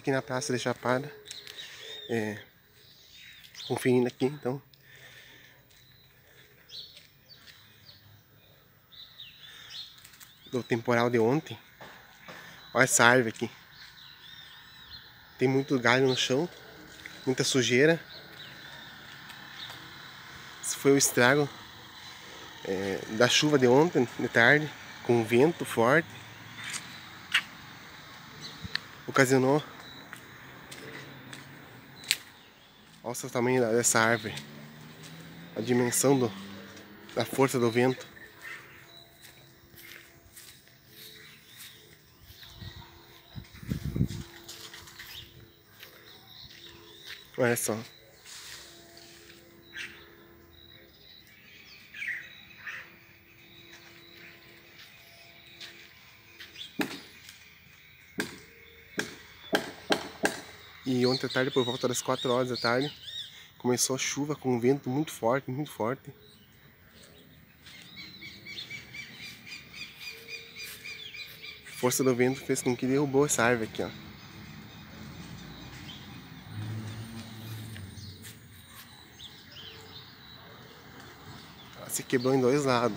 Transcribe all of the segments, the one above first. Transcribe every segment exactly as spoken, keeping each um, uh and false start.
aqui na Praça da Chapada, é, conferindo aqui, então, do temporal de ontem. Olha essa árvore aqui, tem muito galho no chão, muita sujeira. Esse foi o estrago é, da chuva de ontem, de tarde, com vento forte, ocasionou. Olha o tamanho dessa árvore, a dimensão do, da força do vento. Olha só. E ontem à tarde, por volta das quatro horas da tarde, começou a chuva com um vento muito forte, muito forte. A força do vento fez com que derrubou essa árvore aqui, ó. Ela se quebrou em dois lados.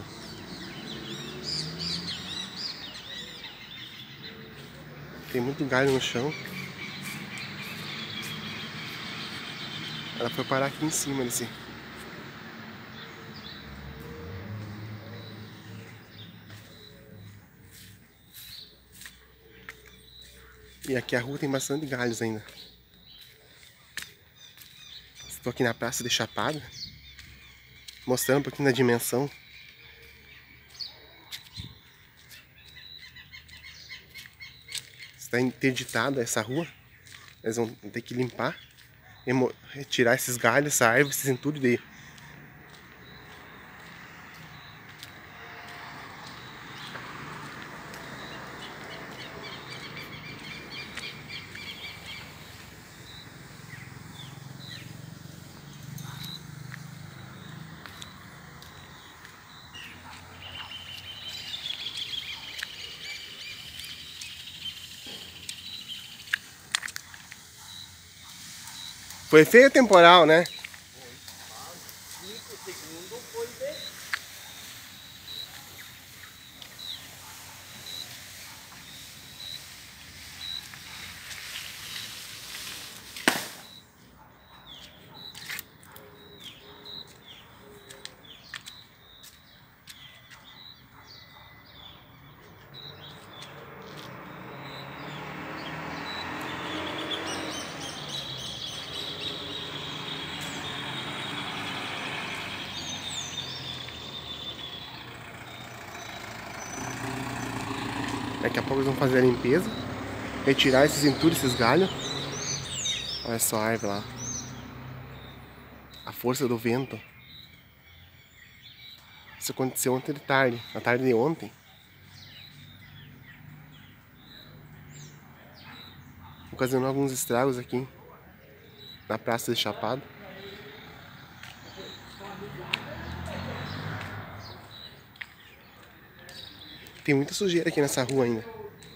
Tem muito galho no chão. Ela foi parar aqui em cima desse. E aqui a rua tem bastante galhos ainda. Estou aqui na Praça de Chapada, mostrando um pouquinho da dimensão. Está interditada essa rua. Eles vão ter que limpar, retirar esses galhos, essa árvore, esses entulhos de Foi feio o temporal, né? cinco segundos foi de... Daqui a pouco eles vão fazer a limpeza, retirar esses entulhos, esses galhos. Olha só a árvore lá. A força do vento. Isso aconteceu ontem de tarde, na tarde de ontem. Ocasionou alguns estragos aqui na Praça de Chapada. Tem muita sujeira aqui nessa rua ainda.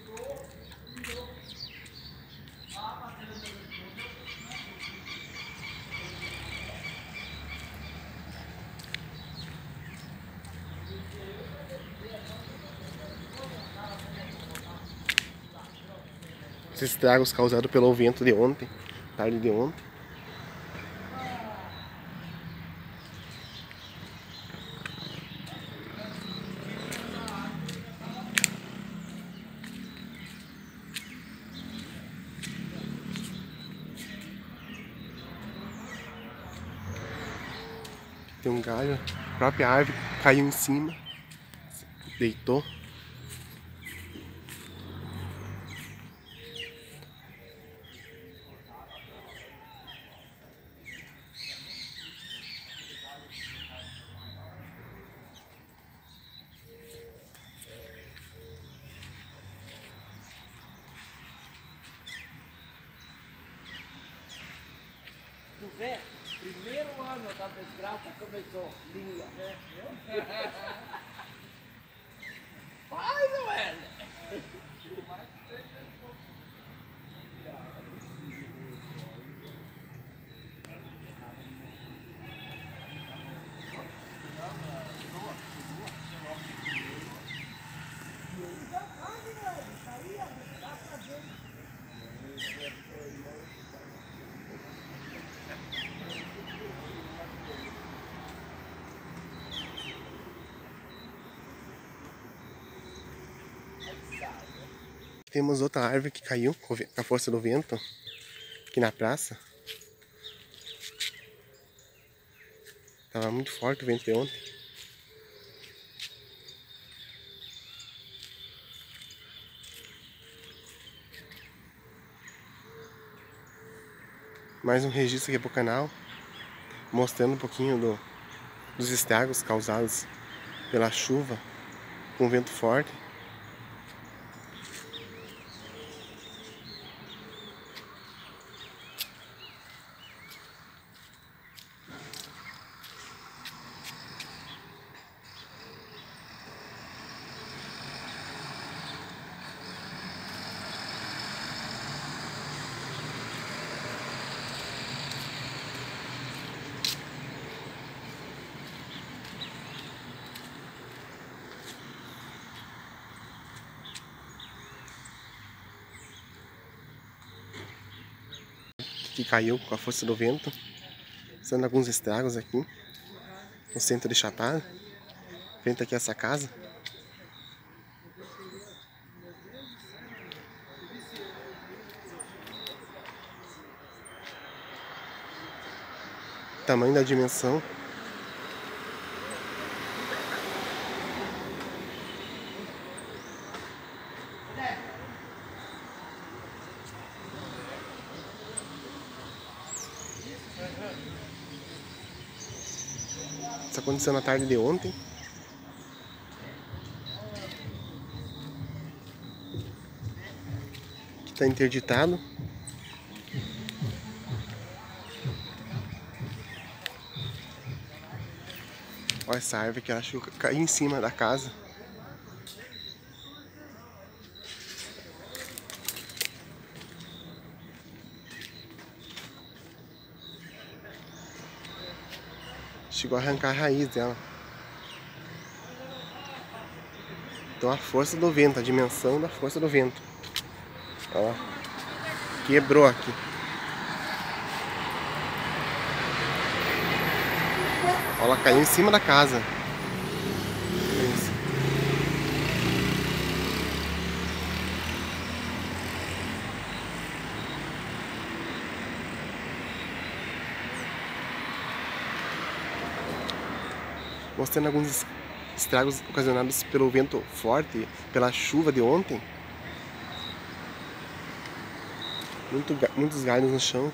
Esses estragos causados pelo vento de ontem, tarde de ontem. Tem um galho, a própria árvore caiu em cima, deitou. Tu vê, primeiro ano da desgraça começou linda, né? Vai, Noel! Temos outra árvore que caiu com a força do vento aqui na praça. Tava muito forte o vento de ontem. Mais um registro aqui pro canal, mostrando um pouquinho do, dos estragos causados pela chuva com vento forte. Que caiu com a força do vento, fazendo alguns estragos aqui no centro de Chapada, frente aqui a essa casa. Tamanho da dimensão. Isso aconteceu na tarde de ontem. Aqui está interditado. Olha essa árvore que ela achou que caiu em cima da casa. Chegou a arrancar a raiz dela. Então a força do vento, a dimensão da força do vento. Ó, quebrou aqui. Ó, ela caiu em cima da casa. Isso. Mostrando alguns estragos ocasionados pelo vento forte, pela chuva de ontem. Muito, muitos galhos no chão.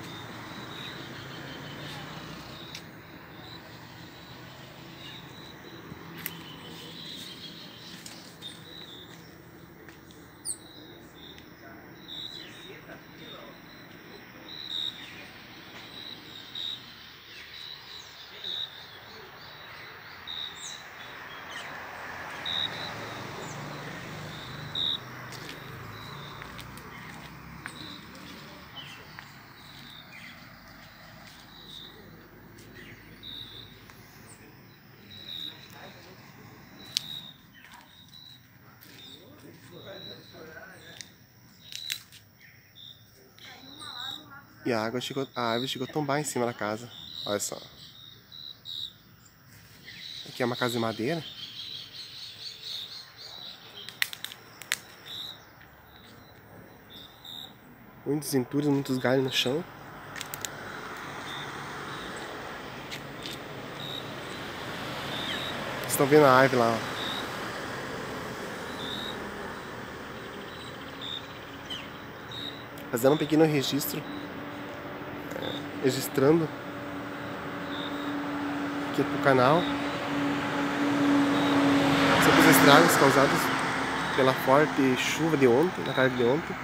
E a água chegou, a árvore chegou a tombar em cima da casa. Olha só. Aqui é uma casa de madeira. Muitos entulhos, muitos galhos no chão. Vocês estão vendo a árvore lá, ó. Fazendo um pequeno registro. É, registrando aqui pro canal sobre os estragos causados pela forte chuva de ontem, na tarde de ontem.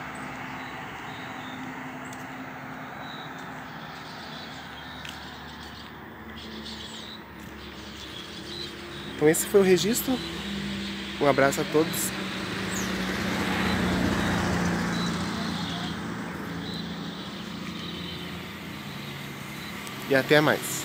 Então esse foi o registro. Um abraço a todos. E até mais.